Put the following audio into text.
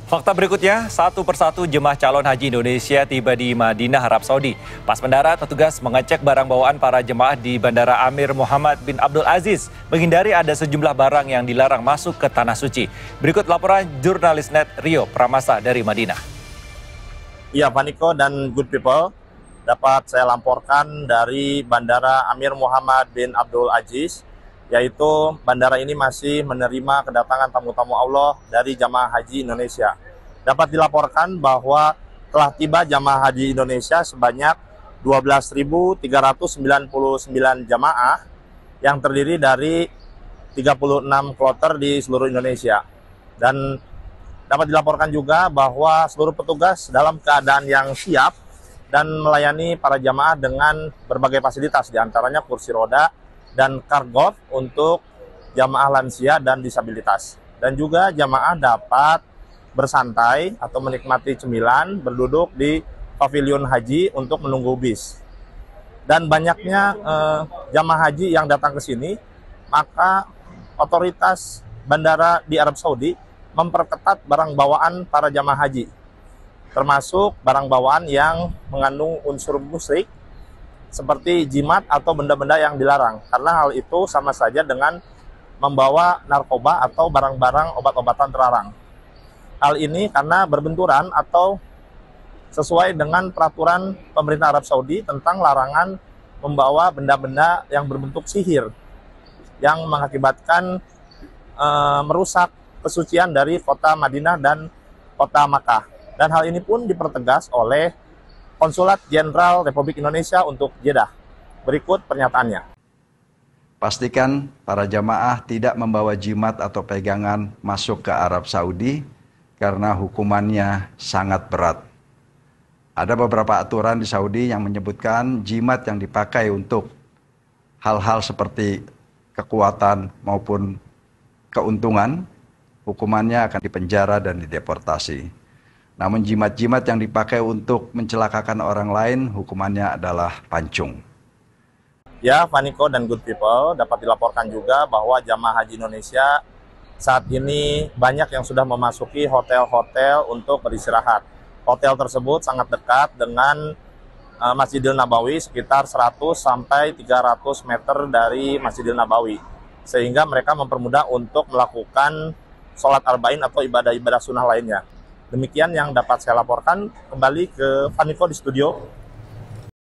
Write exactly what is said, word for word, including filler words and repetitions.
Fakta berikutnya, satu persatu jemaah calon haji Indonesia tiba di Madinah, Arab Saudi. Pas mendarat, petugas mengecek barang bawaan para jemaah di Bandara Amir Muhammad bin Abdul Aziz, menghindari ada sejumlah barang yang dilarang masuk ke Tanah Suci. Berikut laporan jurnalis Net Rio Pramasa dari Madinah. Iya, Paniko dan good people, dapat saya laporkan dari Bandara Amir Muhammad bin Abdul Aziz, yaitu bandara ini masih menerima kedatangan tamu-tamu Allah dari jamaah haji Indonesia. Dapat dilaporkan bahwa telah tiba jamaah haji Indonesia sebanyak dua belas ribu tiga ratus sembilan puluh sembilan jamaah yang terdiri dari tiga puluh enam kloter di seluruh Indonesia. Dan dapat dilaporkan juga bahwa seluruh petugas dalam keadaan yang siap dan melayani para jamaah dengan berbagai fasilitas, diantaranya kursi roda dan kargot untuk jamaah lansia dan disabilitas. Dan juga jamaah dapat bersantai atau menikmati cemilan, berduduk di pavilion haji untuk menunggu bis. Dan banyaknya eh, jamaah haji yang datang ke sini, maka otoritas bandara di Arab Saudi memperketat barang bawaan para jamaah haji, termasuk barang bawaan yang mengandung unsur musyrik, seperti jimat atau benda-benda yang dilarang, karena hal itu sama saja dengan membawa narkoba atau barang-barang obat-obatan terlarang. Hal ini karena berbenturan atau sesuai dengan peraturan pemerintah Arab Saudi tentang larangan membawa benda-benda yang berbentuk sihir yang mengakibatkan e, merusak kesucian dari kota Madinah dan kota Makkah. Dan hal ini pun dipertegas oleh Konsulat Jenderal Republik Indonesia untuk Jeddah. Berikut pernyataannya. Pastikan para jamaah tidak membawa jimat atau pegangan masuk ke Arab Saudi karena hukumannya sangat berat. Ada beberapa aturan di Saudi yang menyebutkan jimat yang dipakai untuk hal-hal seperti kekuatan maupun keuntungan, hukumannya akan dipenjara dan dideportasi. Namun jimat-jimat yang dipakai untuk mencelakakan orang lain, hukumannya adalah pancung. Ya, Faniko dan good people, dapat dilaporkan juga bahwa jamaah haji Indonesia saat ini banyak yang sudah memasuki hotel-hotel untuk beristirahat. Hotel tersebut sangat dekat dengan uh, Masjidil Nabawi, sekitar seratus sampai tiga ratus meter dari Masjidil Nabawi. Sehingga mereka mempermudah untuk melakukan sholat arba'in atau ibadah-ibadah sunnah lainnya. Demikian yang dapat saya laporkan. Kembali ke Faniko di studio.